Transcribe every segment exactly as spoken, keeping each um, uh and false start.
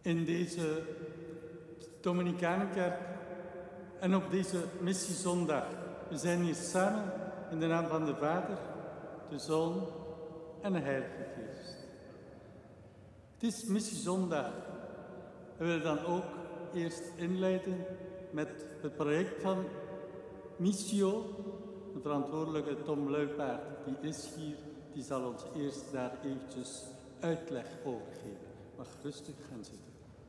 in deze Dominicanenkerk en op deze missiezondag. We zijn hier samen in de naam van de Vader, de Zoon en de Heilige Geest. Het is missiezondag. We willen dan ook eerst inleiden met het project van Missio. De verantwoordelijke Tom Luipaard, die is hier, die zal ons eerst daar eventjes uitleg over geven. Mag rustig gaan zitten.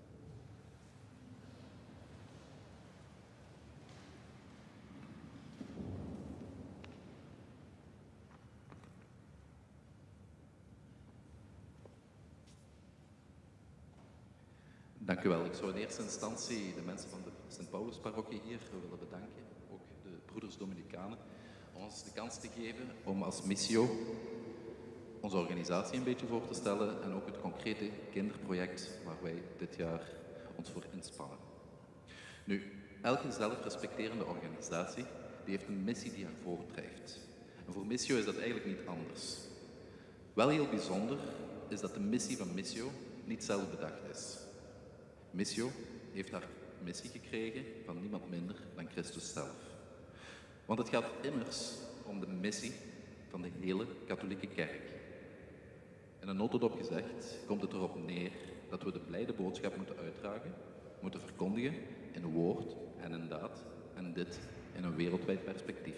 Dank u wel. Ik zou in eerste instantie de mensen van de Sint-Paulus-parochie hier willen bedanken, ook de broeders Dominicanen, om ons de kans te geven om als Missio onze organisatie een beetje voor te stellen en ook het concrete kinderproject waar wij dit jaar ons voor inspannen. Nu, elke zelfrespecterende organisatie die heeft een missie die haar voortdrijft. En voor Missio is dat eigenlijk niet anders. Wel heel bijzonder is dat de missie van Missio niet zelf bedacht is. Missio heeft haar missie gekregen van niemand minder dan Christus zelf. Want het gaat immers om de missie van de hele katholieke kerk. In een notendop gezegd komt het erop neer dat we de blijde boodschap moeten uitdragen, moeten verkondigen in woord en in daad, en dit in een wereldwijd perspectief.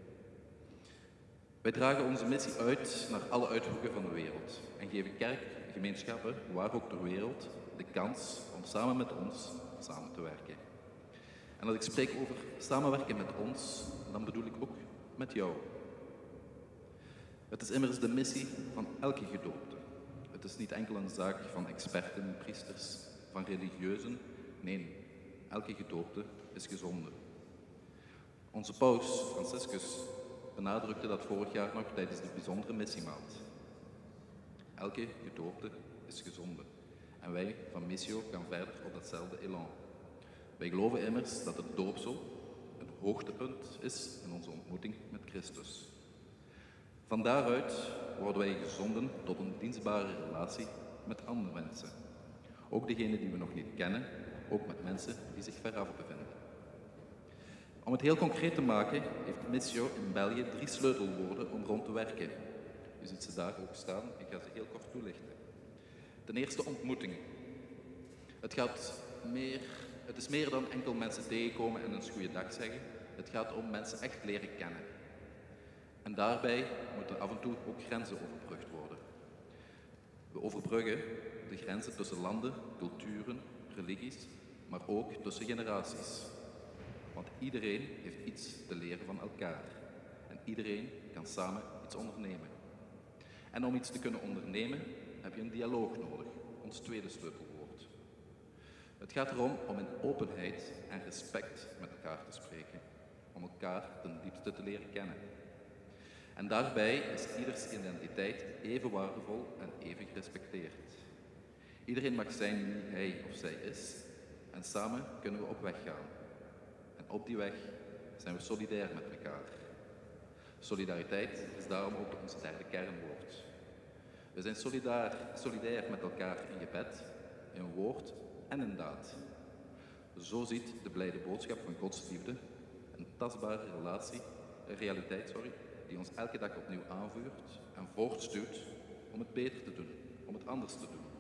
Wij dragen onze missie uit naar alle uithoeken van de wereld en geven kerkgemeenschappen, waar ook ter wereld, de kans om samen met ons samen te werken. En als ik spreek over samenwerken met ons, dan bedoel ik ook met jou. Het is immers de missie van elke gedoopte. Het is niet enkel een zaak van experten, priesters, van religieuzen. Nee, elke gedoopte is gezonden. Onze paus, Franciscus, benadrukte dat vorig jaar nog tijdens de bijzondere missiemaand. Elke gedoopte is gezonden. En wij van Missio gaan verder op datzelfde elan. Wij geloven immers dat het doopsel een hoogtepunt is in onze ontmoeting met Christus. Van daaruit worden wij gezonden tot een dienstbare relatie met andere mensen. Ook degenen die we nog niet kennen, ook met mensen die zich veraf bevinden. Om het heel concreet te maken, heeft Missio in België drie sleutelwoorden om rond te werken. U ziet ze daar ook staan, ik ga ze heel kort toelichten. Ten eerste ontmoetingen. Het, gaat meer, het is meer dan enkel mensen tegenkomen en een goeiedag zeggen. Het gaat om mensen echt leren kennen. En daarbij moeten af en toe ook grenzen overbrugd worden. We overbruggen de grenzen tussen landen, culturen, religies, maar ook tussen generaties. Want iedereen heeft iets te leren van elkaar. En iedereen kan samen iets ondernemen. En om iets te kunnen ondernemen, heb je een dialoog nodig, ons tweede sleutelwoord. Het gaat erom om in openheid en respect met elkaar te spreken, om elkaar ten diepste te leren kennen. En daarbij is ieders identiteit even waardevol en even gerespecteerd. Iedereen mag zijn wie hij of zij is en samen kunnen we op weg gaan. En op die weg zijn we solidair met elkaar. Solidariteit is daarom ook ons derde kernwoord. We zijn solidair, solidair met elkaar in gebed, in woord en in daad. Zo ziet de blijde boodschap van Gods liefde een tastbare relatie, een realiteit, sorry, die ons elke dag opnieuw aanvuurt en voortstuwt om het beter te doen, om het anders te doen.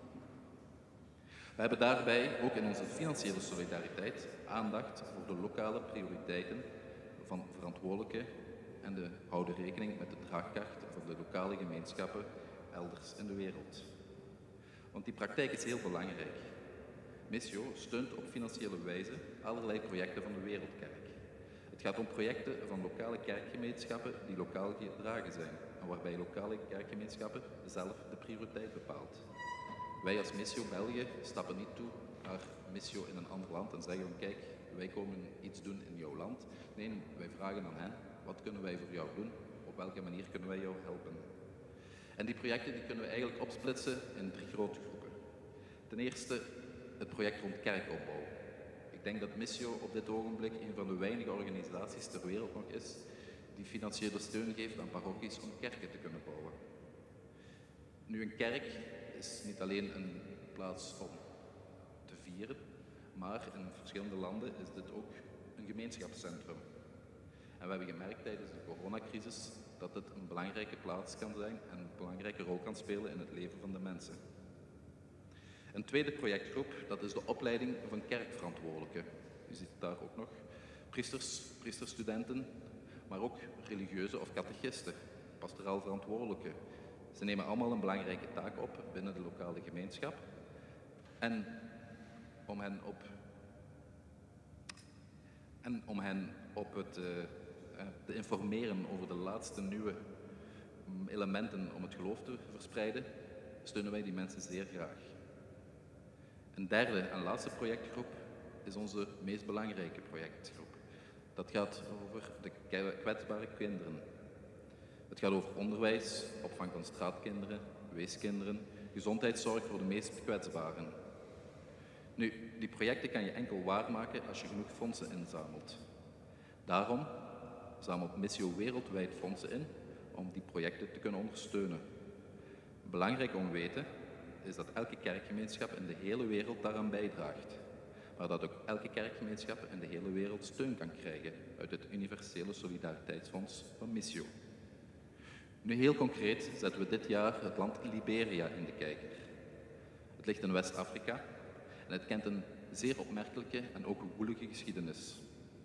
We hebben daarbij ook in onze financiële solidariteit aandacht voor de lokale prioriteiten van verantwoordelijken en de houden rekening met de draagkracht van de lokale gemeenschappen elders in de wereld. Want die praktijk is heel belangrijk. Missio steunt op financiële wijze allerlei projecten van de Wereldkerk. Het gaat om projecten van lokale kerkgemeenschappen die lokaal gedragen zijn en waarbij lokale kerkgemeenschappen zelf de prioriteit bepaalt. Wij als Missio België stappen niet toe naar Missio in een ander land en zeggen van kijk, wij komen iets doen in jouw land. Nee, wij vragen aan hen, wat kunnen wij voor jou doen? Op welke manier kunnen wij jou helpen? En die projecten die kunnen we eigenlijk opsplitsen in drie grote groepen. Ten eerste het project rond kerkopbouw. Ik denk dat Missio op dit ogenblik een van de weinige organisaties ter wereld nog is die financiële steun geeft aan parochies om kerken te kunnen bouwen. Nu, een kerk is niet alleen een plaats om te vieren, maar in verschillende landen is dit ook een gemeenschapscentrum. En we hebben gemerkt tijdens de coronacrisis dat het een belangrijke plaats kan zijn en een belangrijke rol kan spelen in het leven van de mensen. Een tweede projectgroep, dat is de opleiding van kerkverantwoordelijken. U ziet daar ook nog priesters, priesterstudenten, maar ook religieuze of catechisten, pastoraal verantwoordelijken. Ze nemen allemaal een belangrijke taak op binnen de lokale gemeenschap. En om hen op, en om hen op het, uh, te informeren over de laatste nieuwe elementen om het geloof te verspreiden, steunen wij die mensen zeer graag. Een derde en laatste projectgroep is onze meest belangrijke projectgroep. Dat gaat over de kwetsbare kinderen. Het gaat over onderwijs, opvang van straatkinderen, weeskinderen, gezondheidszorg voor de meest kwetsbaren. Nu, die projecten kan je enkel waarmaken als je genoeg fondsen inzamelt. Daarom zamelt Missio wereldwijd fondsen in om die projecten te kunnen ondersteunen. Belangrijk om te weten is dat elke kerkgemeenschap in de hele wereld daaraan bijdraagt, maar dat ook elke kerkgemeenschap in de hele wereld steun kan krijgen uit het Universele Solidariteitsfonds van Missio. Nu heel concreet zetten we dit jaar het land Liberia in de kijker. Het ligt in West-Afrika en het kent een zeer opmerkelijke en ook woelige geschiedenis.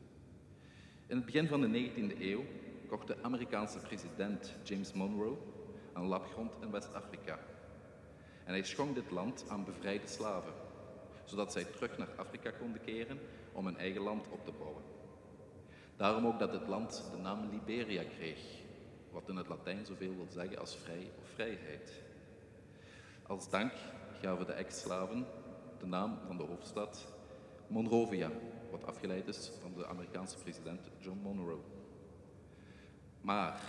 In het begin van de negentiende eeuw kocht de Amerikaanse president James Monroe een labgrond in West-Afrika. En hij schonk dit land aan bevrijde slaven, zodat zij terug naar Afrika konden keren om hun eigen land op te bouwen. Daarom ook dat het land de naam Liberia kreeg, wat in het Latijn zoveel wil zeggen als vrij of vrijheid. Als dank gaven de ex-slaven de naam van de hoofdstad Monrovia, wat afgeleid is van de Amerikaanse president John Monroe. Maar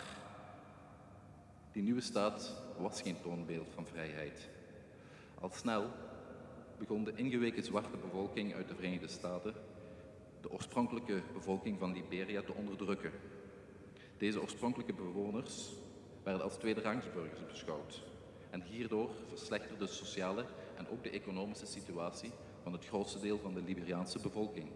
die nieuwe staat was geen toonbeeld van vrijheid. Al snel begon de ingeweken zwarte bevolking uit de Verenigde Staten de oorspronkelijke bevolking van Liberia te onderdrukken. Deze oorspronkelijke bewoners werden als tweederangsburgers beschouwd en hierdoor verslechterde de sociale en ook de economische situatie van het grootste deel van de Liberiaanse bevolking.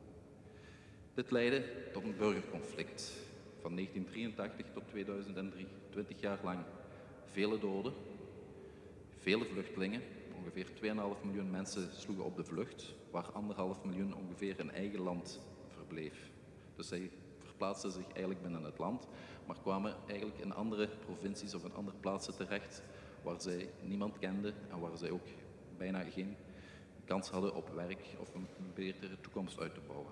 Dit leidde tot een burgerconflict van negentien drieëntachtig tot tweeduizend drie, twintig jaar lang. Vele doden, vele vluchtelingen, ongeveer twee komma vijf miljoen mensen sloegen op de vlucht, waar anderhalf miljoen ongeveer in eigen land verbleef. Dus zij verplaatsten zich eigenlijk binnen het land, maar kwamen eigenlijk in andere provincies of in andere plaatsen terecht waar zij niemand kenden en waar zij ook bijna geen kans hadden op werk of een betere toekomst uit te bouwen.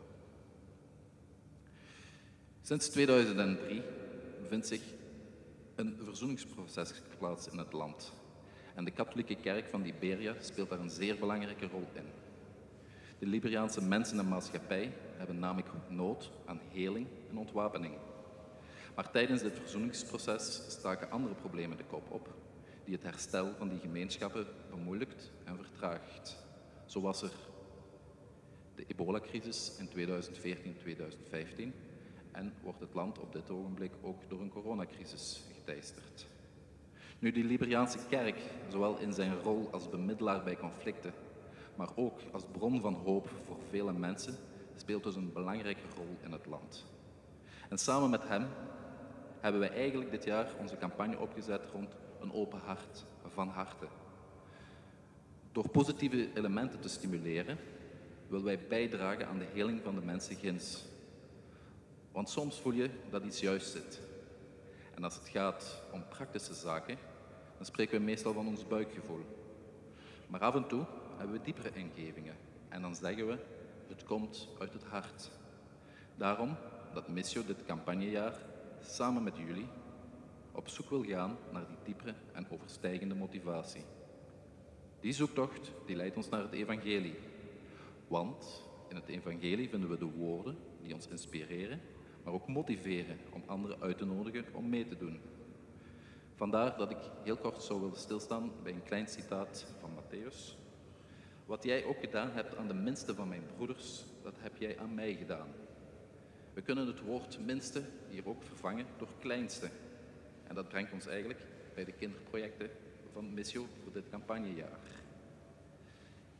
Sinds tweeduizend drie bevindt zich een verzoeningsproces plaats in het land. En de katholieke kerk van Liberia speelt daar een zeer belangrijke rol in. De Liberiaanse mensen en maatschappij hebben namelijk nood aan heling en ontwapening. Maar tijdens dit verzoeningsproces staken andere problemen de kop op, die het herstel van die gemeenschappen bemoeilijkt en vertraagt. Zo was er de ebola-crisis in tweeduizend veertien tweeduizend vijftien en wordt het land op dit ogenblik ook door een coronacrisis geteisterd. Nu, de Liberiaanse kerk, zowel in zijn rol als bemiddelaar bij conflicten, maar ook als bron van hoop voor vele mensen, speelt dus een belangrijke rol in het land. En samen met hem hebben wij eigenlijk dit jaar onze campagne opgezet rond een open hart, van harte. Door positieve elementen te stimuleren, willen wij bijdragen aan de heling van de mensen ginds. Want soms voel je dat iets juist zit. En als het gaat om praktische zaken, dan spreken we meestal van ons buikgevoel. Maar af en toe hebben we diepere ingevingen. En dan zeggen we, het komt uit het hart. Daarom dat Missio dit campagnejaar samen met jullie op zoek wil gaan naar die diepere en overstijgende motivatie. Die zoektocht die leidt ons naar het evangelie. Want in het evangelie vinden we de woorden die ons inspireren, maar ook motiveren om anderen uit te nodigen om mee te doen. Vandaar dat ik heel kort zou willen stilstaan bij een klein citaat van Matthäus. Wat jij ook gedaan hebt aan de minste van mijn broeders, dat heb jij aan mij gedaan. We kunnen het woord minste hier ook vervangen door kleinste. En dat brengt ons eigenlijk bij de kinderprojecten van Missio voor dit campagnejaar.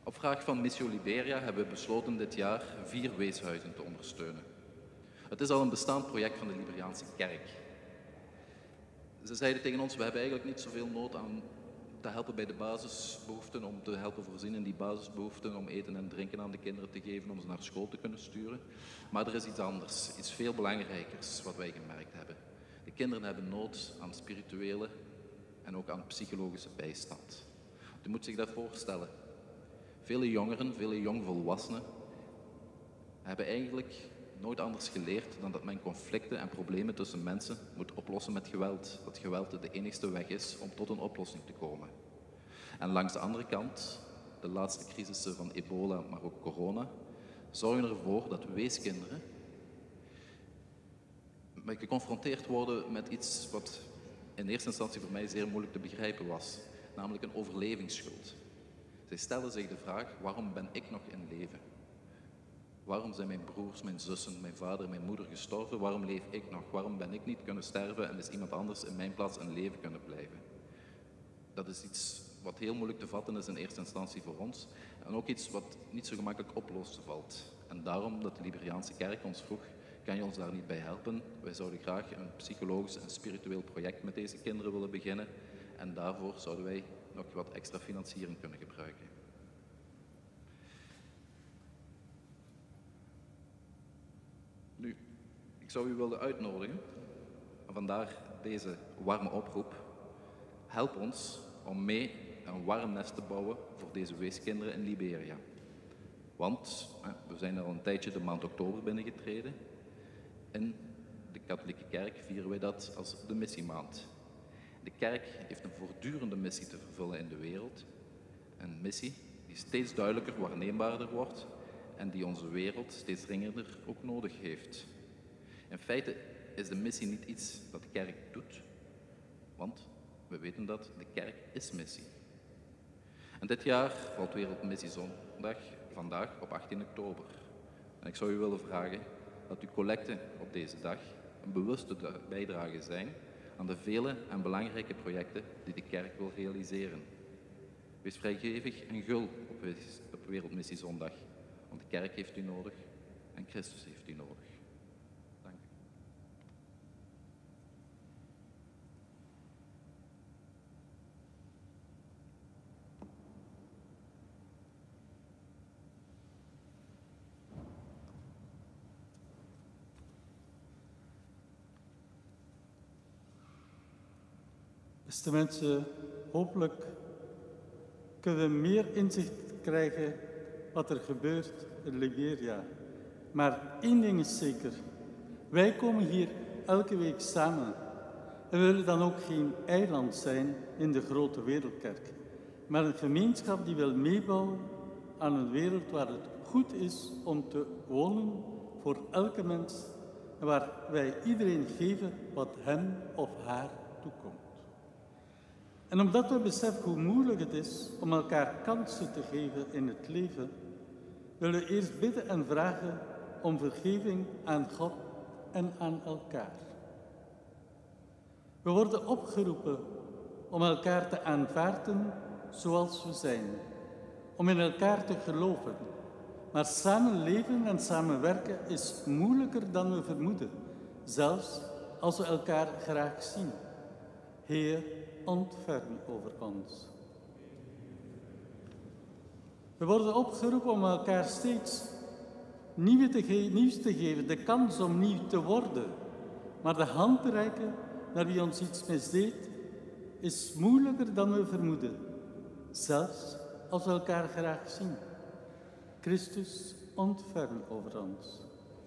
Op vraag van Missio Liberia hebben we besloten dit jaar vier weeshuizen te ondersteunen. Het is al een bestaand project van de Liberiaanse kerk. Ze zeiden tegen ons, we hebben eigenlijk niet zoveel nood aan te helpen bij de basisbehoeften, om te helpen voorzien in die basisbehoeften, om eten en drinken aan de kinderen te geven, om ze naar school te kunnen sturen. Maar er is iets anders, iets veel belangrijkers wat wij gemerkt hebben. De kinderen hebben nood aan spirituele en ook aan psychologische bijstand. U moet zich dat voorstellen. Vele jongeren, vele jongvolwassenen hebben eigenlijk nooit anders geleerd dan dat men conflicten en problemen tussen mensen moet oplossen met geweld. Dat geweld de enigste weg is om tot een oplossing te komen. En langs de andere kant, de laatste crisissen van ebola, maar ook corona, zorgen ervoor dat weeskinderen geconfronteerd worden met iets wat in eerste instantie voor mij zeer moeilijk te begrijpen was, namelijk een overlevingsschuld. Zij stellen zich de vraag, waarom ben ik nog in leven? Waarom zijn mijn broers, mijn zussen, mijn vader, mijn moeder gestorven? Waarom leef ik nog? Waarom ben ik niet kunnen sterven en is iemand anders in mijn plaats in leven kunnen blijven? Dat is iets wat heel moeilijk te vatten is in eerste instantie voor ons. En ook iets wat niet zo gemakkelijk oplossen valt. En daarom dat de Liberiaanse kerk ons vroeg, kan je ons daar niet bij helpen? Wij zouden graag een psychologisch en spiritueel project met deze kinderen willen beginnen. En daarvoor zouden wij nog wat extra financiering kunnen gebruiken. Nu, ik zou u willen uitnodigen, vandaar deze warme oproep. Help ons om mee een warm nest te bouwen voor deze weeskinderen in Liberia. Want we zijn al een tijdje de maand oktober binnengetreden. In de katholieke kerk vieren wij dat als de missiemaand. De kerk heeft een voortdurende missie te vervullen in de wereld. Een missie die steeds duidelijker waarneembaarder wordt en die onze wereld steeds dringender ook nodig heeft. In feite is de missie niet iets dat de kerk doet, want we weten dat de kerk is missie. En dit jaar valt Wereldmissiezondag vandaag op achttien oktober. En ik zou u willen vragen dat uw collecten op deze dag een bewuste bijdrage zijn aan de vele en belangrijke projecten die de kerk wil realiseren. Wees vrijgevig en gul op Wereldmissiezondag, want de kerk heeft u nodig en Christus heeft u nodig. Dank u. Beste mensen, hopelijk kunnen we meer inzicht krijgen wat er gebeurt in Liberia. Maar één ding is zeker. Wij komen hier elke week samen. En we willen dan ook geen eiland zijn in de grote wereldkerk. Maar een gemeenschap die wil meebouwen aan een wereld waar het goed is om te wonen voor elke mens. En waar wij iedereen geven wat hem of haar toekomt. En omdat we beseffen hoe moeilijk het is om elkaar kansen te geven in het leven, willen we eerst bidden en vragen om vergeving aan God en aan elkaar. We worden opgeroepen om elkaar te aanvaarden zoals we zijn, om in elkaar te geloven. Maar samen leven en samenwerken is moeilijker dan we vermoeden, zelfs als we elkaar graag zien. Heer, ontferm over ons. We worden opgeroepen om elkaar steeds nieuwe te ge- nieuws te geven, de kans om nieuw te worden. Maar de hand te reiken naar wie ons iets misdeed, is moeilijker dan we vermoeden, zelfs als we elkaar graag zien. Christus, ontferm over ons.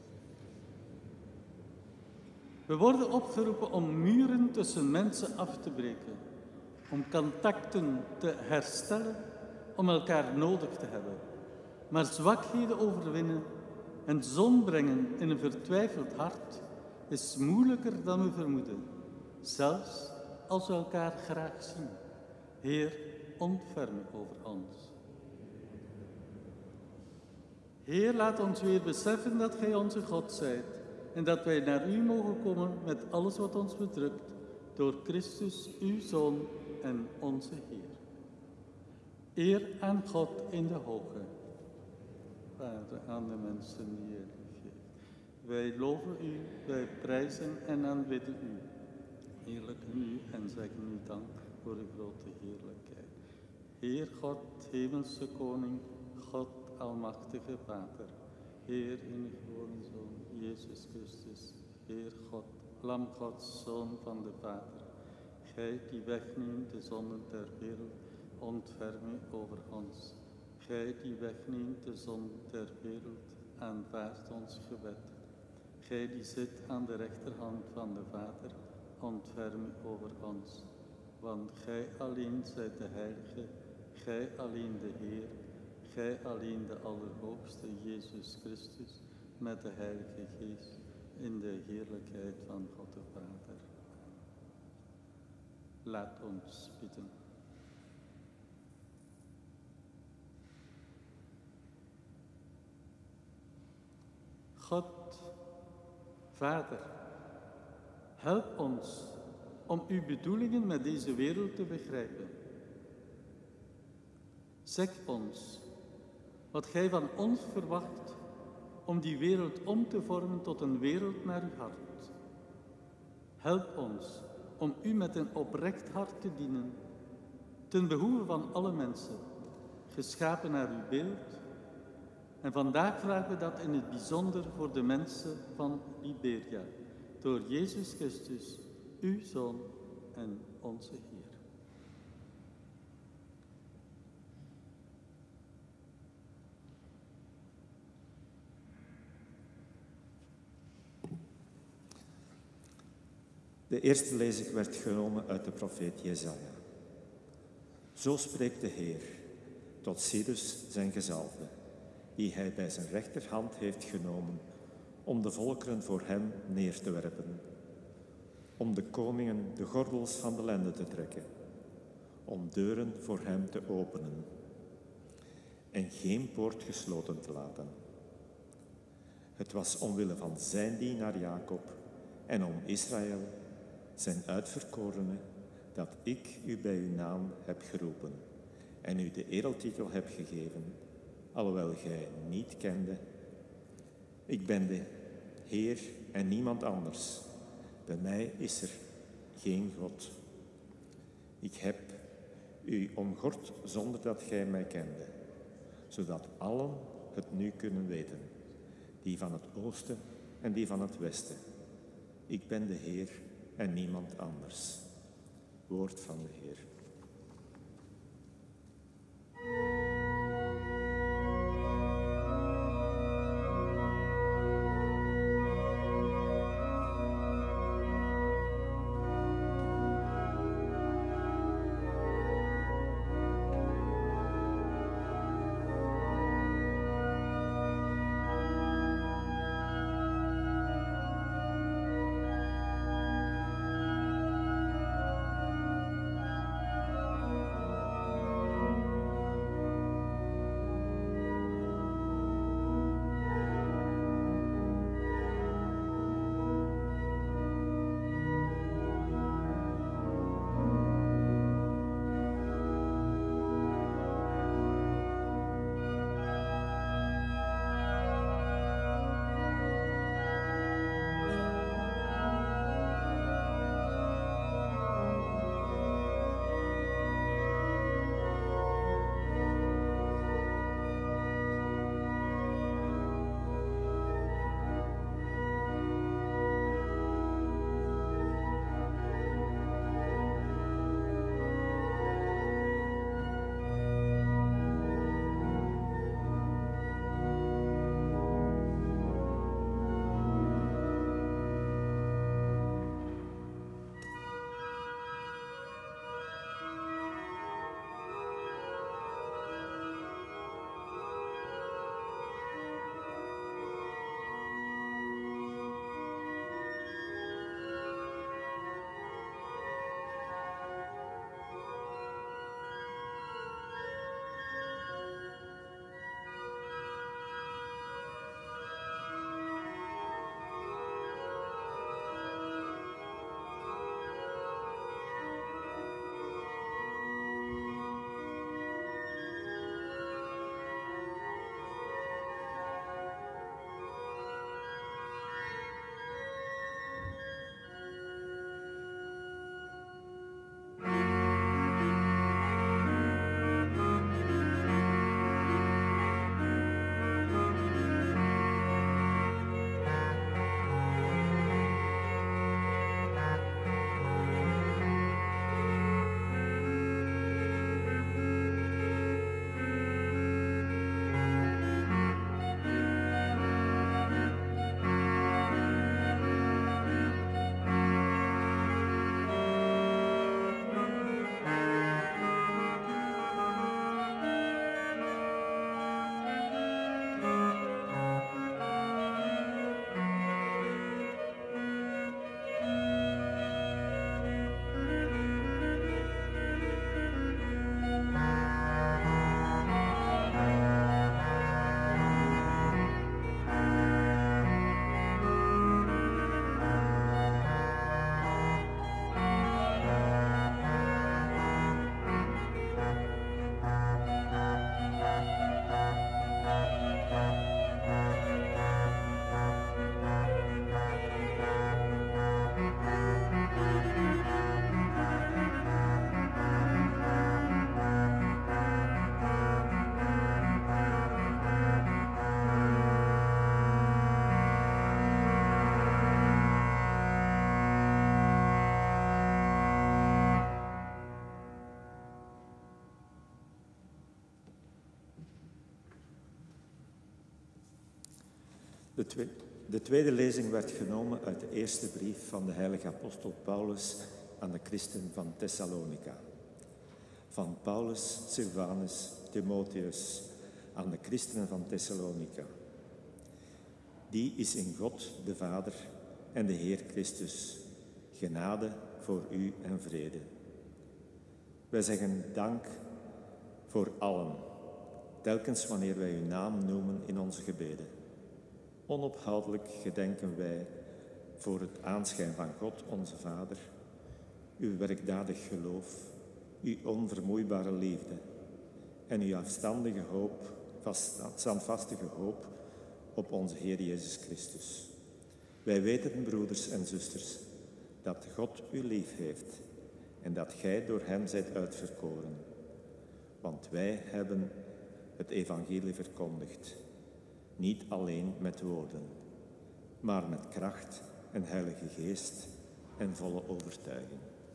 We worden opgeroepen om muren tussen mensen af te breken, om contacten te herstellen, om elkaar nodig te hebben, maar zwakheden overwinnen en zon brengen in een vertwijfeld hart is moeilijker dan we vermoeden, zelfs als we elkaar graag zien. Heer, ontferm over ons. Heer, laat ons weer beseffen dat Gij onze God zijt en dat wij naar U mogen komen met alles wat ons bedrukt, door Christus, uw Zoon en onze Heer. Eer aan God in de hoge, Vader aan de mensen die Hij liefheeft. Wij loven u, wij prijzen en aanbidden u. Heerlijken u en zeggen u dank voor uw grote heerlijkheid. Heer God, hemelse koning, God, almachtige Vader. Heer in uw geboren Zoon, Jezus Christus. Heer God, Lam Gods, Zoon van de Vader. Gij die wegneemt de zonden der wereld, ontferm u over ons. Gij die wegneemt de zonden der wereld, aanvaardt ons gebed. Gij die zit aan de rechterhand van de Vader, ontferm u over ons. Want gij alleen zijt de Heilige, gij alleen de Heer, gij alleen de Allerhoogste Jezus Christus, met de Heilige Geest, in de heerlijkheid van God de Vader. Laat ons bidden. God, Vader, help ons om uw bedoelingen met deze wereld te begrijpen. Zeg ons wat gij van ons verwacht om die wereld om te vormen tot een wereld naar uw hart. Help ons om u met een oprecht hart te dienen, ten behoeve van alle mensen, geschapen naar uw beeld. En vandaag vragen we dat in het bijzonder voor de mensen van Liberia, door Jezus Christus, uw Zoon en onze Heer. De eerste lezing werd genomen uit de profeet Jesaja. Zo spreekt de Heer tot Cyrus zijn gezalfde, die hij bij zijn rechterhand heeft genomen om de volkeren voor hem neer te werpen, om de koningen de gordels van de lenden te trekken, om deuren voor hem te openen en geen poort gesloten te laten. Het was omwille van zijn dienaar Jacob en om Israël, zijn uitverkorene, dat ik u bij uw naam heb geroepen en u de edeltitel heb gegeven, alhoewel gij niet kende. Ik ben de Heer en niemand anders. Bij mij is er geen God. Ik heb u omgord zonder dat gij mij kende, zodat allen het nu kunnen weten, die van het oosten en die van het westen. Ik ben de Heer en niemand anders. Woord van de Heer. De, twe de tweede lezing werd genomen uit de eerste brief van de heilige apostel Paulus aan de christen van Thessalonica. Van Paulus, Silvanus, Timotheus aan de christenen van Thessalonica. Die is in God, de Vader en de Heer Christus. Genade voor u en vrede. Wij zeggen dank voor allen, telkens wanneer wij uw naam noemen in onze gebeden. Onophoudelijk gedenken wij voor het aanschijn van God, onze Vader, uw werkdadig geloof, uw onvermoeibare liefde en uw afstandige hoop, standvastige hoop op onze Heer Jezus Christus. Wij weten, broeders en zusters, dat God u lief heeft en dat gij door hem zijt uitverkoren. Want wij hebben het evangelie verkondigd, niet alleen met woorden, maar met kracht en heilige geest en volle overtuiging.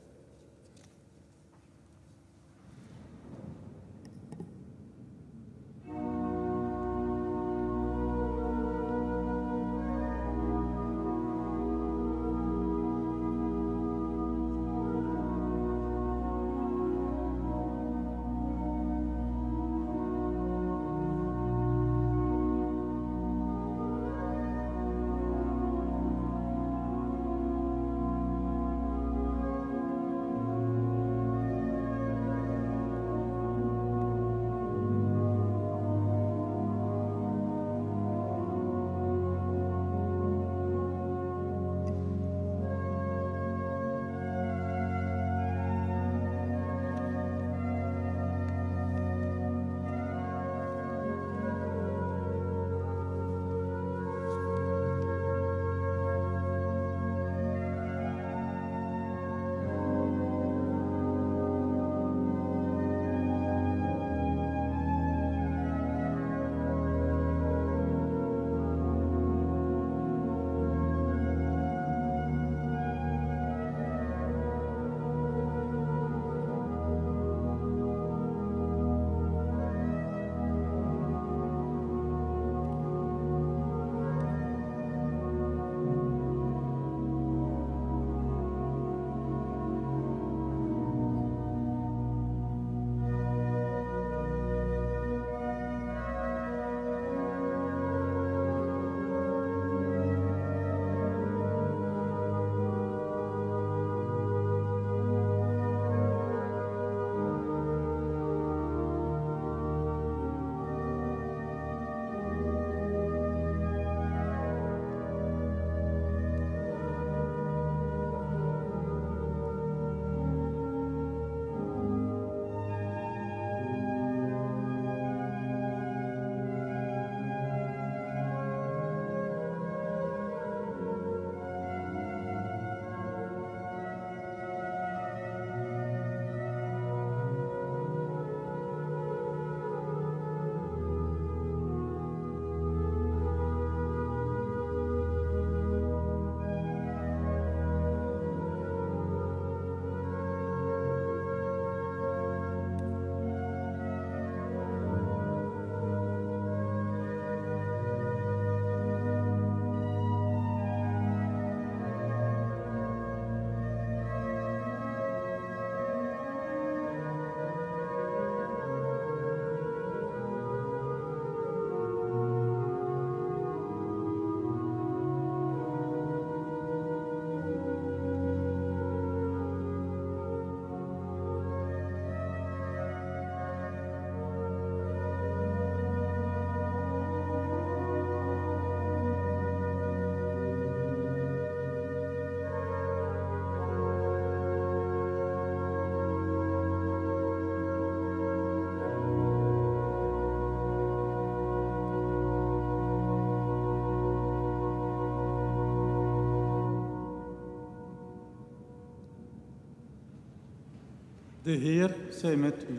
De Heer zij met u.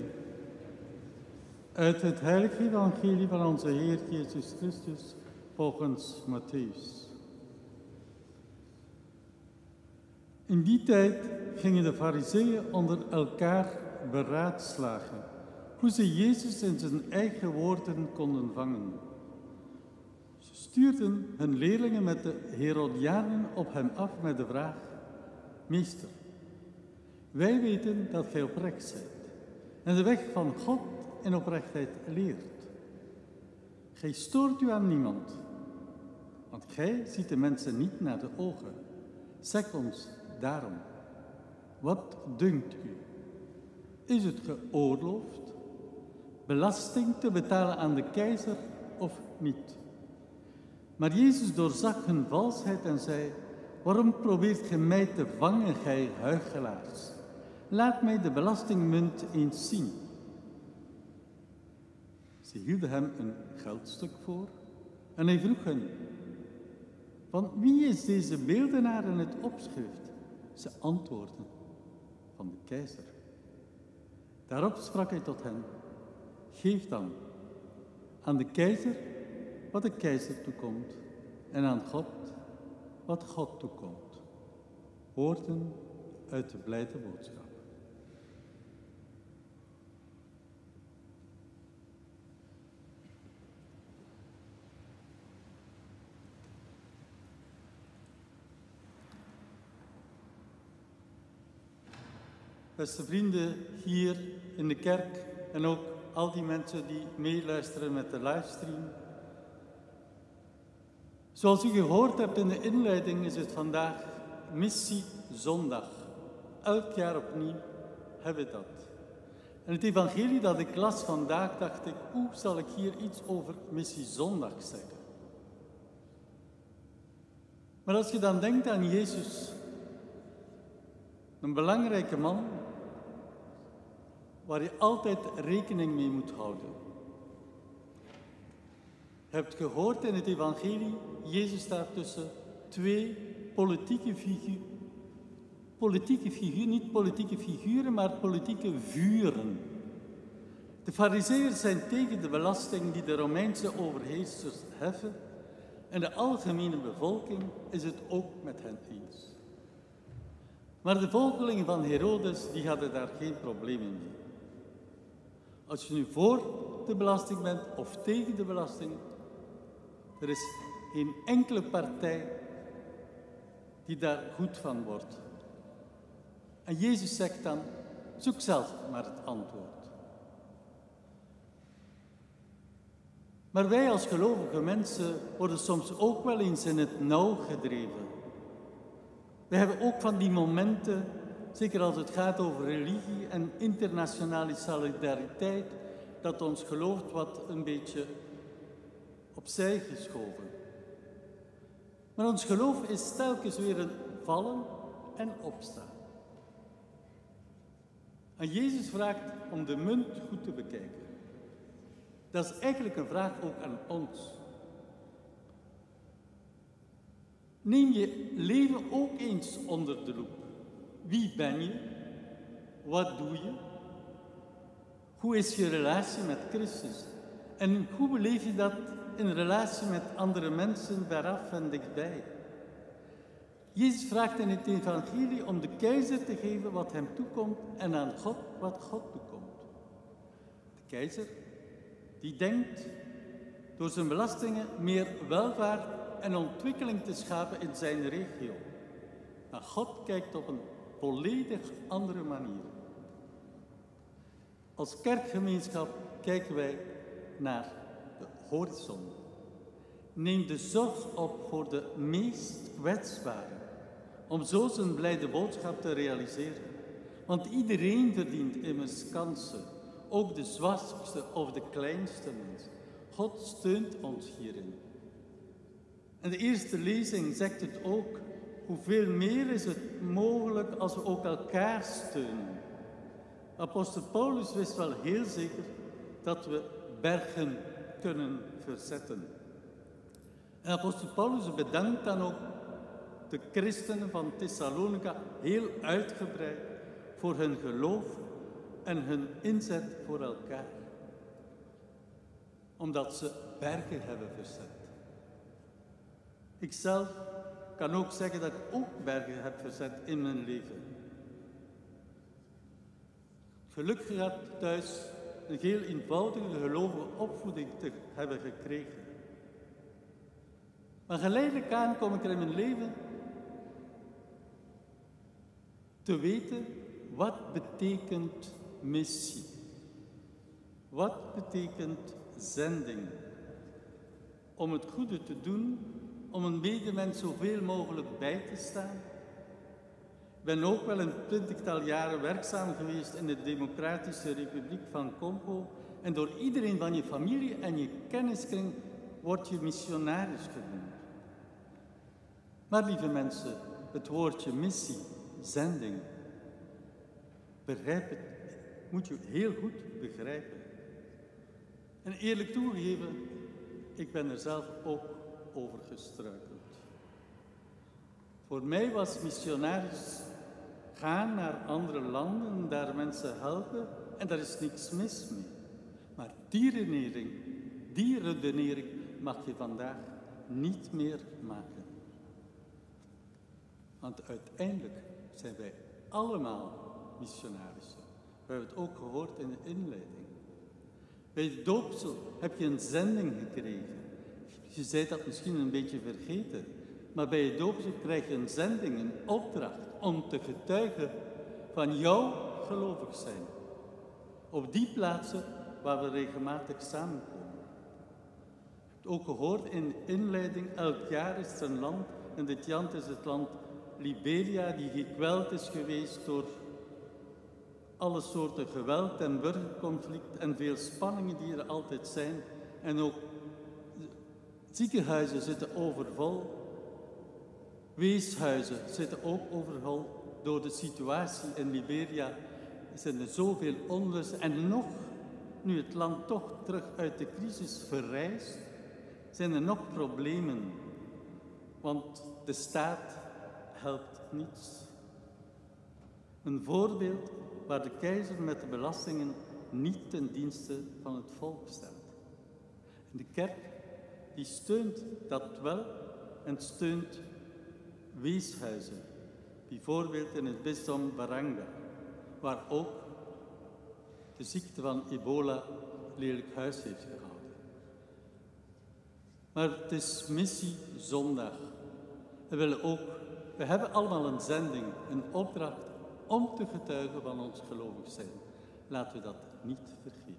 Uit het heilige evangelie van onze Heer Jezus Christus volgens Mattheüs. In die tijd gingen de fariseeën onder elkaar beraadslagen hoe ze Jezus in zijn eigen woorden konden vangen. Ze stuurden hun leerlingen met de Herodianen op hem af met de vraag: Meester, wij weten dat gij oprecht zijt en de weg van God en oprechtheid leert. Gij stoort u aan niemand, want gij ziet de mensen niet naar de ogen. Zeg ons daarom, wat dunkt u? Is het geoorloofd belasting te betalen aan de keizer of niet? Maar Jezus doorzag hun valsheid en zei: waarom probeert gij mij te vangen, gij huichelaars? Laat mij de belastingmunt eens zien. Ze hielden hem een geldstuk voor en hij vroeg hen: van wie is deze beeldenaar in het opschrift? Ze antwoordden: van de keizer. Daarop sprak hij tot hen: geef dan aan de keizer wat de keizer toekomt en aan God wat God toekomt. Woorden uit de blijde boodschap. Beste vrienden hier in de kerk en ook al die mensen die meeluisteren met de livestream. Zoals u gehoord hebt in de inleiding is het vandaag Missie Zondag. Elk jaar opnieuw hebben we dat. En het evangelie dat ik las vandaag dacht ik, hoe zal ik hier iets over Missie Zondag zeggen? Maar als je dan denkt aan Jezus, een belangrijke man, waar je altijd rekening mee moet houden. Je hebt gehoord in het evangelie, Jezus staat tussen twee politieke figuren. Politieke figuren, niet politieke figuren, maar politieke vuren. De farizeeërs zijn tegen de belasting die de Romeinse overheersers heffen en de algemene bevolking is het ook met hen eens. Maar de volgelingen van Herodes die hadden daar geen problemen mee. Als je nu voor de belasting bent of tegen de belasting, er is geen enkele partij die daar goed van wordt. En Jezus zegt dan, zoek zelf maar het antwoord. Maar wij als gelovige mensen worden soms ook wel eens in het nauw gedreven. We hebben ook van die momenten, zeker als het gaat over religie en internationale solidariteit, dat ons geloof wat een beetje opzij geschoven. Maar ons geloof is telkens weer een vallen en opstaan. En Jezus vraagt om de munt goed te bekijken. Dat is eigenlijk een vraag ook aan ons. Neem je leven ook eens onder de loep. Wie ben je? Wat doe je? Hoe is je relatie met Christus? En hoe beleef je dat in relatie met andere mensen veraf en dichtbij? Jezus vraagt in het evangelie om de keizer te geven wat hem toekomt en aan God wat God toekomt. De keizer die denkt door zijn belastingen meer welvaart en ontwikkeling te schapen in zijn regio. Maar God kijkt op een volledig andere manier. Als kerkgemeenschap kijken wij naar de horizon. Neem de zorg op voor de meest kwetsbaren, om zo zijn blijde boodschap te realiseren. Want iedereen verdient immers kansen, ook de zwakste of de kleinste mens. God steunt ons hierin. En de eerste lezing zegt het ook, hoeveel meer is het mogelijk als we ook elkaar steunen. Apostel Paulus wist wel heel zeker dat we bergen kunnen verzetten. En apostel Paulus bedankt dan ook de christenen van Thessalonica heel uitgebreid voor hun geloof en hun inzet voor elkaar. Omdat ze bergen hebben verzet. Ikzelf kan ook zeggen dat ik ook bergen heb verzet in mijn leven. Geluk gehad thuis een heel eenvoudige gelovige opvoeding te hebben gekregen. Maar geleidelijk aan kom ik er in mijn leven te weten, wat betekent missie? Wat betekent zending? Om het goede te doen, om een medemens zoveel mogelijk bij te staan. Ik ben ook wel een twintigtal jaren werkzaam geweest in de Democratische Republiek van Congo. En door iedereen van je familie en je kenniskring word je missionaris genoemd. Maar lieve mensen, het woordje missie, zending, begrijp het, moet je heel goed begrijpen. En eerlijk toegeven, ik ben er zelf ook over gestruikeld. Voor mij was missionaris gaan naar andere landen, daar mensen helpen, en daar is niks mis mee. Maar die redenering, die redenering mag je vandaag niet meer maken. Want uiteindelijk zijn wij allemaal missionarissen. We hebben het ook gehoord in de inleiding. Bij de doopsel heb je een zending gekregen. Je zei dat misschien een beetje vergeten. Maar bij je doopsel krijg je een zending, een opdracht om te getuigen van jouw gelovig zijn. Op die plaatsen waar we regelmatig samenkomen. Je hebt ook gehoord in de inleiding, elk jaar is er een land, en dit jaar is het land Liberia, die gekweld is geweest door alle soorten geweld en burgerconflict en veel spanningen die er altijd zijn. En ook ziekenhuizen zitten overvol. Weeshuizen zitten ook overvol. Door de situatie in Liberia zijn er zoveel onrust. En nog, nu het land toch terug uit de crisis verrijst, zijn er nog problemen. Want de staat helpt niets. Een voorbeeld waar de keizer met de belastingen niet ten dienste van het volk staat. En de kerk die steunt dat wel en steunt weeshuizen. Bijvoorbeeld in het bisdom Baranga, waar ook de ziekte van ebola lelijk huis heeft gehouden. Maar het is missie zondag. We willen ook, we hebben allemaal een zending, een opdracht om te getuigen van ons gelovig zijn. Laten we dat niet vergeten.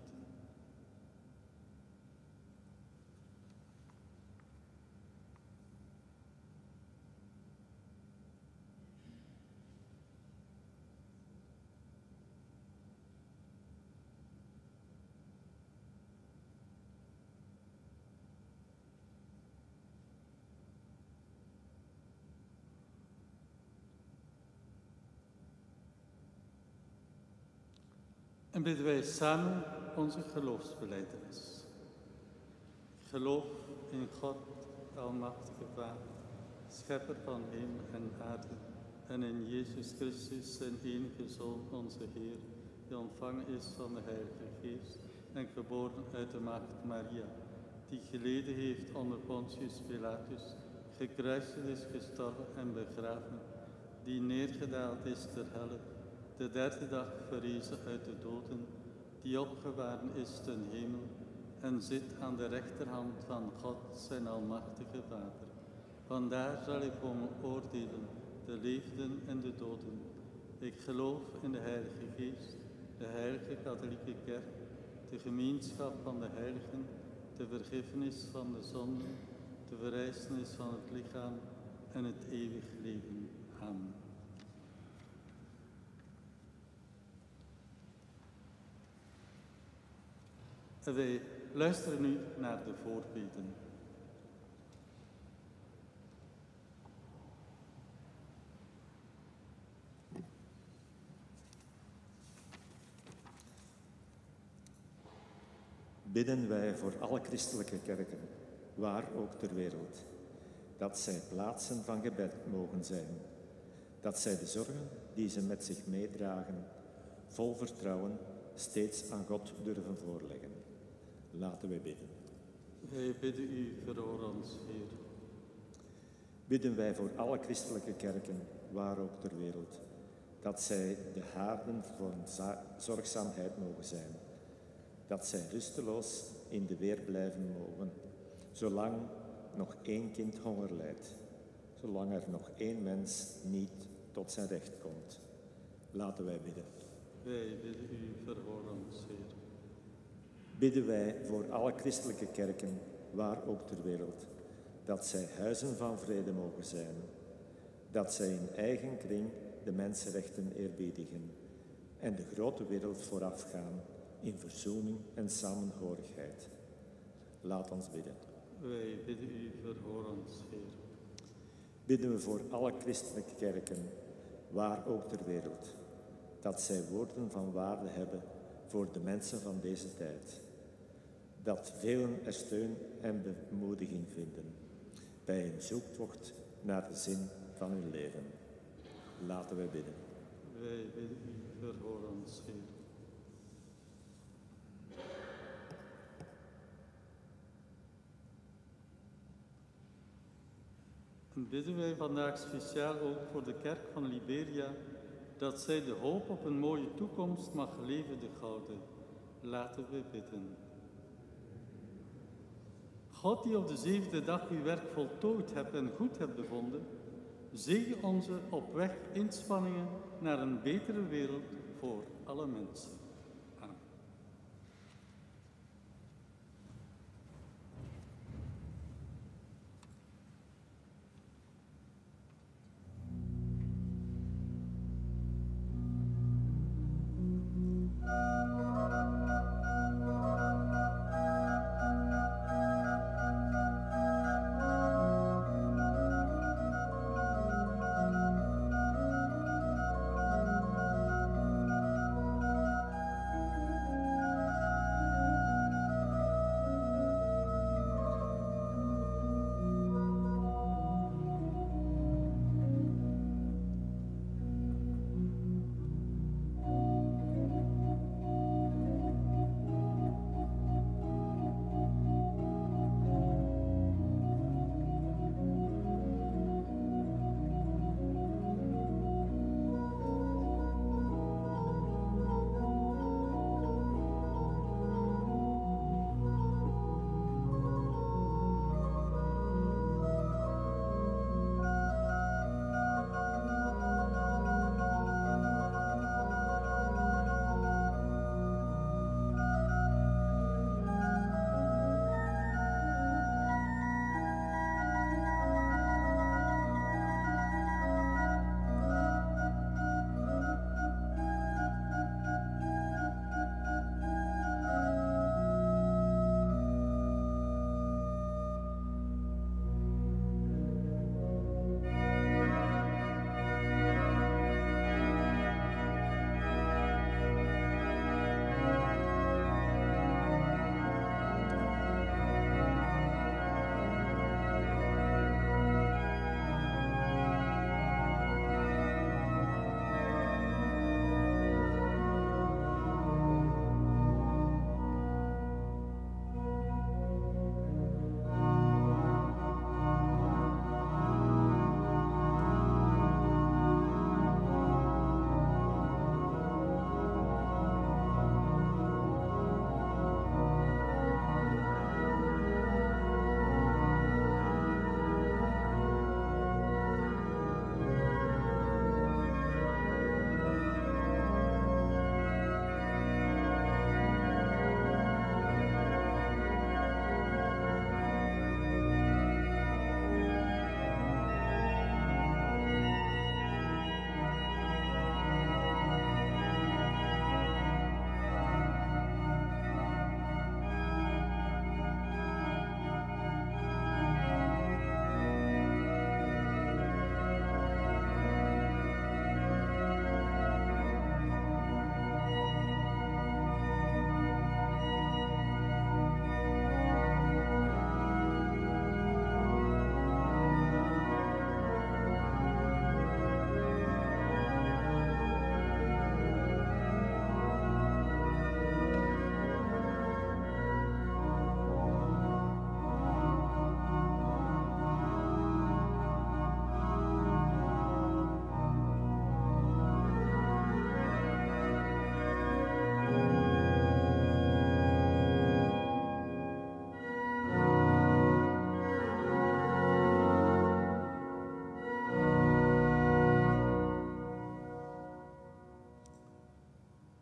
En bidden wij samen onze geloofsbelijdenis. Ik geloof in God, almachtige Vader, schepper van hemel en aarde, en in Jezus Christus, zijn enige Zoon, onze Heer, die ontvangen is van de Heilige Geest en geboren uit de maagd Maria, die geleden heeft onder Pontius Pilatus, gekruisigd is, gestorven en begraven, die neergedaald is ter helle, de derde dag verrezen uit de doden, die opgevaren is ten hemel en zit aan de rechterhand van God, zijn almachtige Vader. Vandaar zal ik komen oordelen, de levenden en de doden. Ik geloof in de Heilige Geest, de Heilige Katholieke Kerk, de gemeenschap van de heiligen, de vergiffenis van de zonden, de verrijzenis van het lichaam en het eeuwig leven. Amen. En wij luisteren nu naar de voorbeden. Bidden wij voor alle christelijke kerken, waar ook ter wereld, dat zij plaatsen van gebed mogen zijn, dat zij de zorgen die ze met zich meedragen, vol vertrouwen, steeds aan God durven voorleggen. Laten wij bidden. Wij bidden u, verhoor ons, Heer. Bidden wij voor alle christelijke kerken, waar ook ter wereld, dat zij de haarden voor zorgzaamheid mogen zijn, dat zij rusteloos in de weer blijven mogen, zolang nog één kind honger lijdt, zolang er nog één mens niet tot zijn recht komt. Laten wij bidden. Wij bidden u, verhoor ons, Heer. Bidden wij voor alle christelijke kerken, waar ook ter wereld, dat zij huizen van vrede mogen zijn, dat zij in eigen kring de mensenrechten eerbiedigen en de grote wereld voorafgaan in verzoening en samenhorigheid. Laat ons bidden. Wij bidden u, verhoor ons, Heer. Bidden we voor alle christelijke kerken, waar ook ter wereld, dat zij woorden van waarde hebben voor de mensen van deze tijd. Dat velen er steun en bemoediging vinden bij een zoektocht naar de zin van hun leven. Laten wij bidden. Wij bidden u, verhoor ons, Heer. En bidden wij vandaag speciaal ook voor de kerk van Liberia, dat zij de hoop op een mooie toekomst mag levendig houden. Laten we bidden. God die op de zevende dag uw werk voltooid hebt en goed hebt bevonden, zegen onze op weg inspanningen naar een betere wereld voor alle mensen. Amen.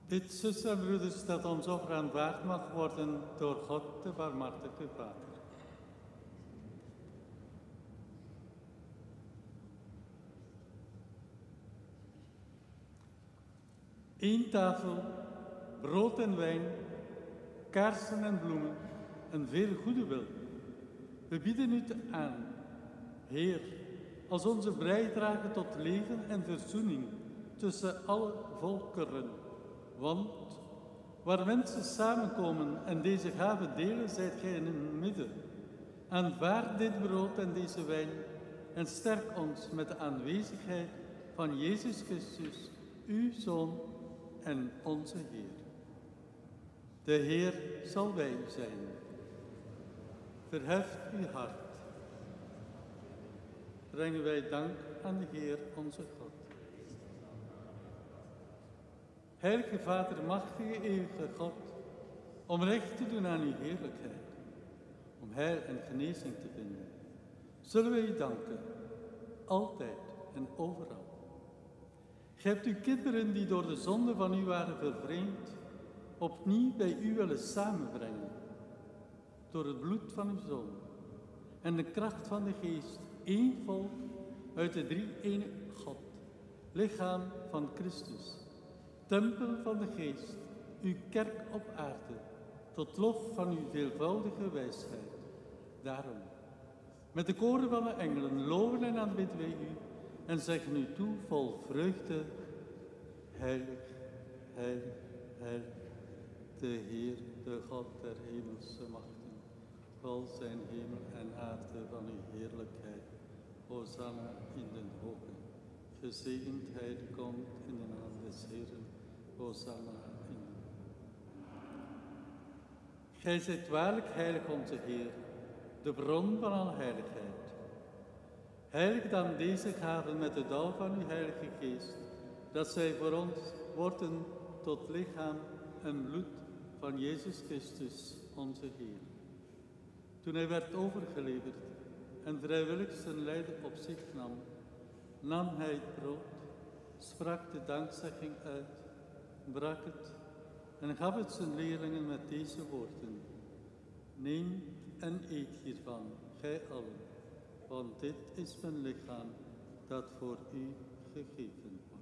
Dit, zussen en broeders, dat ons offer aanvaard mag worden door God, de barmhartige Vader. Eén tafel, brood en wijn, kaarsen en bloemen en veel goede wil. We bieden u aan, Heer, als onze bijdrage tot leven en verzoening tussen alle volkeren. Want waar mensen samenkomen en deze gave delen, zijt gij in het midden. Aanvaard dit brood en deze wijn en sterk ons met de aanwezigheid van Jezus Christus, uw Zoon en onze Heer. De Heer zal bij u zijn. Verheft uw hart. Brengen wij dank aan de Heer onze God. Heilige Vader, machtige, eeuwige God, om recht te doen aan uw heerlijkheid, om heil en genezing te vinden, zullen wij u danken, altijd en overal. Gij hebt uw kinderen die door de zonde van u waren vervreemd, opnieuw bij u willen samenbrengen, door het bloed van uw Zoon en de kracht van de Geest, één volk uit de drie-ene God, lichaam van Christus, tempel van de Geest, uw kerk op aarde, tot lof van uw veelvoudige wijsheid. Daarom, met de koren van de engelen, loven en aanbidden wij u en zeggen u toe vol vreugde, heilig, heilig, heilig, de Heer, de God der hemelse machten, vol zijn hemel en aarde van uw heerlijkheid. Hosanna in den hogen. Gezegend hij die komt in de naam des Heeren. Hosanna in. Gij zijt waarlijk heilig onze Heer, de bron van alle heiligheid. Heilig dan deze gaven met de dauw van uw heilige geest, dat zij voor ons worden tot lichaam en bloed van Jezus Christus, onze Heer. Toen hij werd overgeleverd en vrijwillig zijn lijden op zich nam, nam hij het brood, sprak de dankzegging uit, brak het en gaf het zijn leerlingen met deze woorden: neem en eet hiervan, gij allen, want dit is mijn lichaam dat voor u gegeven wordt.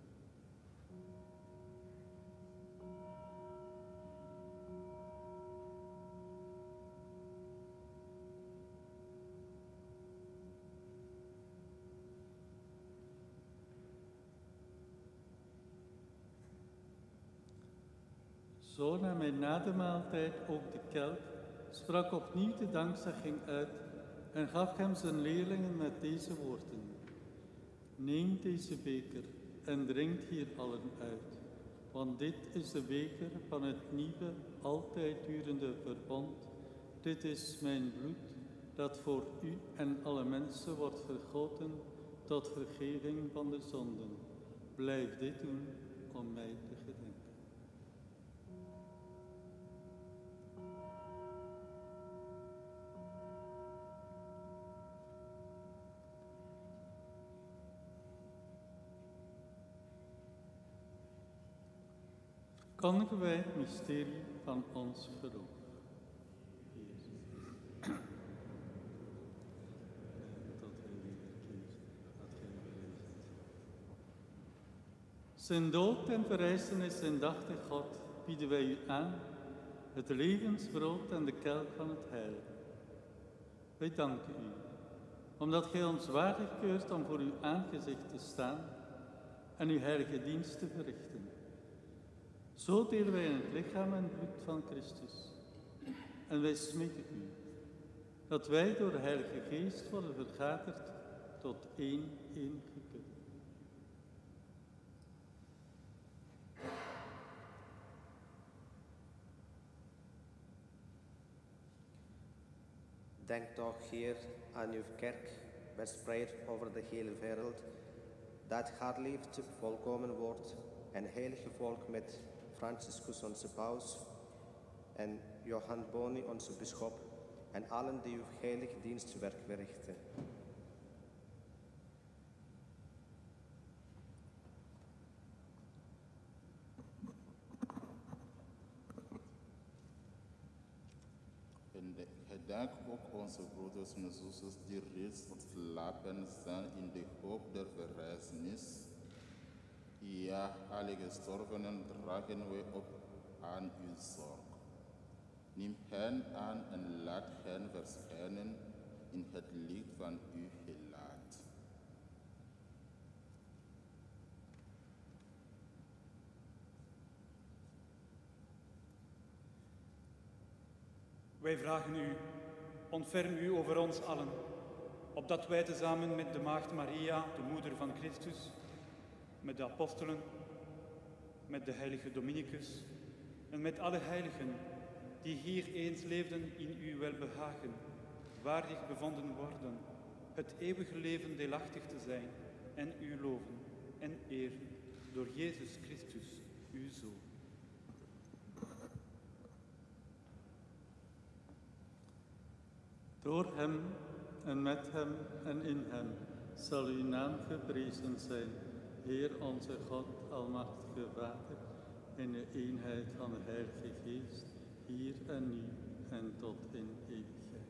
Zo nam hij na de maaltijd ook de kelk, sprak opnieuw de dankzegging uit en gaf hem zijn leerlingen met deze woorden: neem deze beker en drinkt hier allen uit, want dit is de beker van het nieuwe, altijd durende verbond. Dit is mijn bloed, dat voor u en alle mensen wordt vergoten tot vergeving van de zonden. Blijf dit doen om mij te gedenken. Kondigen wij het mysterie van ons geloof. Zijn dood en verrijzenis en dachtig God bieden wij u aan, het levensbrood en de kelk van het heil. Wij danken u, omdat gij ons waardig keurt om voor uw aangezicht te staan en uw heilige dienst te verrichten. Zo delen wij in het lichaam en bloed van Christus. En wij smeken u, dat wij door de Heilige Geest worden vergaderd tot één één gekund. Denk toch, Heer, aan uw kerk, verspreid over de hele wereld, dat haar liefde volkomen wordt en heilige volk met Franciscus, onze paus, en Johan Boni, onze bisschop, en allen die uw heilig dienstwerk verrichten. de- gedenk ook onze broeders en zusters die reeds ontslapen zijn in de hoop der verrijzenis. Ja, alle gestorvenen dragen wij op aan uw zorg. Neem hen aan en laat hen verschijnen in het licht van uw gelaat. Wij vragen u, ontferm u over ons allen, opdat wij tezamen met de Maagd Maria, de moeder van Christus, met de apostelen, met de heilige Dominicus en met alle heiligen die hier eens leefden in uw welbehagen, waardig bevonden worden, het eeuwige leven deelachtig te zijn en u loven en eren door Jezus Christus, uw Zoon. Door hem en met hem en in hem zal uw naam geprezen zijn, Heer onze God, almachtige Vader, in de eenheid van de Heilige Geest, hier en nu en tot in eeuwigheid.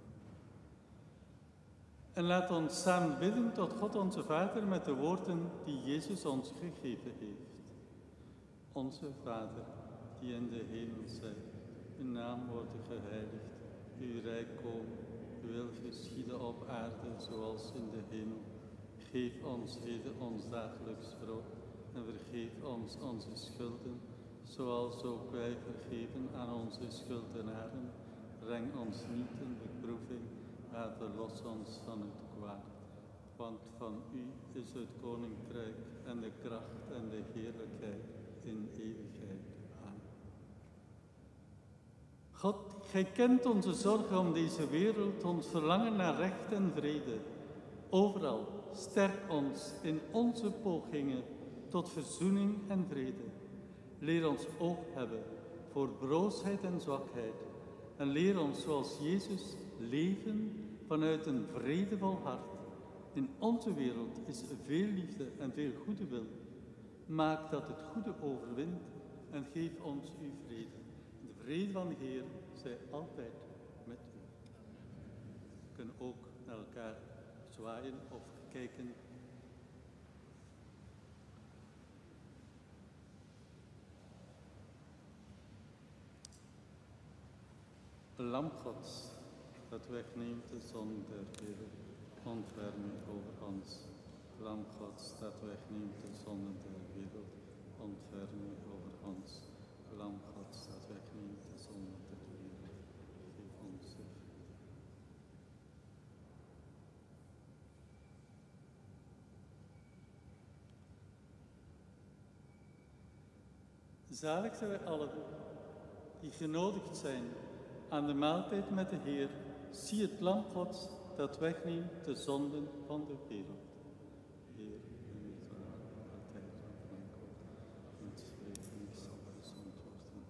En laat ons samen bidden tot God onze Vader met de woorden die Jezus ons gegeven heeft. Onze Vader, die in de hemel zijt, uw naam wordt geheiligd. Uw rijk komen, uw wil geschieden op aarde zoals in de hemel. Geef ons heden ons dagelijks brood en vergeef ons onze schulden, zoals ook wij vergeven aan onze schuldenaren. Breng ons niet in beproeving, maar verlos ons van het kwaad. Want van u is het koninkrijk en de kracht en de heerlijkheid in eeuwigheid. God, gij kent onze zorgen om deze wereld, ons verlangen naar recht en vrede. Overal sterk ons in onze pogingen tot verzoening en vrede. Leer ons oog hebben voor broosheid en zwakheid. En leer ons zoals Jezus leven vanuit een vredevol hart. In onze wereld is veel liefde en veel goede wil. Maak dat het goede overwint en geef ons uw vrede. De vrede van de Heer zij altijd met u. We kunnen ook naar elkaar zwaaien of kijken. Lam Gods, dat wegneemt de zonde der wereld, ontferm u over ons. Lam Gods, dat wegneemt de zonde der wereld, ontferm u over ons. Lam Gods, dat wegneemt de zonde der wereld, geef ons de vrede. Zalig zijn wij allen die genodigd zijn aan de maaltijd met de Heer. Zie het lam Gods dat wegneemt de zonden van de wereld. Heer, u weet waar altijd van mijn God. En het leven zal gezond worden.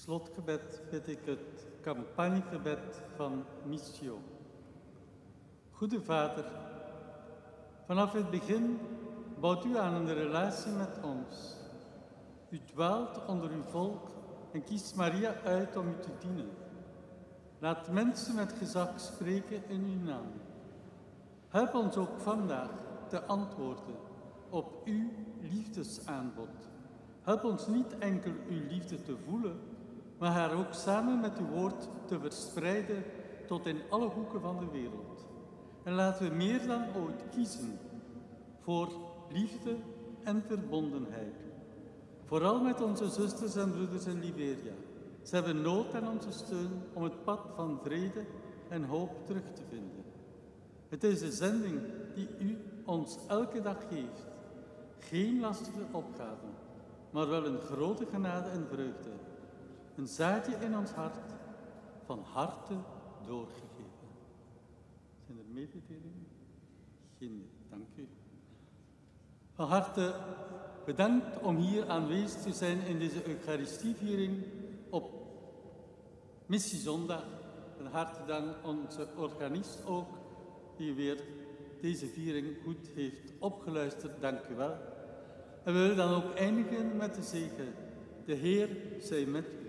slotgebed bid ik het campagnegebed van Missio. Goede Vader, vanaf het begin bouwt u aan een relatie met ons. U dwaalt onder uw volk en kiest Maria uit om u te dienen. Laat mensen met gezag spreken in uw naam. Help ons ook vandaag te antwoorden op uw liefdesaanbod. Help ons niet enkel uw liefde te voelen, maar haar ook samen met uw woord te verspreiden tot in alle hoeken van de wereld. En laten we meer dan ooit kiezen voor liefde en verbondenheid. Vooral met onze zusters en broeders in Liberia. Ze hebben nood aan onze steun om het pad van vrede en hoop terug te vinden. Het is de zending die u ons elke dag geeft. Geen lastige opgave, maar wel een grote genade en vreugde. Een zaadje in ons hart, van harte doorgegeven. Zijn er mededelingen? Geen, dank u. Van harte bedankt om hier aanwezig te zijn in deze Eucharistieviering op Missiezondag. Van harte dank onze organist ook, die weer deze viering goed heeft opgeluisterd. Dank u wel. En we willen dan ook eindigen met de zegen. De Heer zij met u.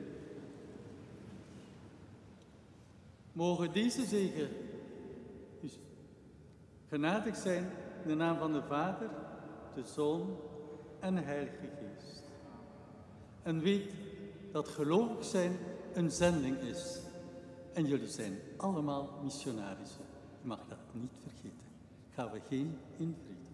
Mogen deze zegen dus genadig zijn in de naam van de Vader, de Zoon en de Heilige Geest. En weet dat gelovig zijn een zending is. En jullie zijn allemaal missionarissen. Je mag dat niet vergeten. Gaan we geen in vrede.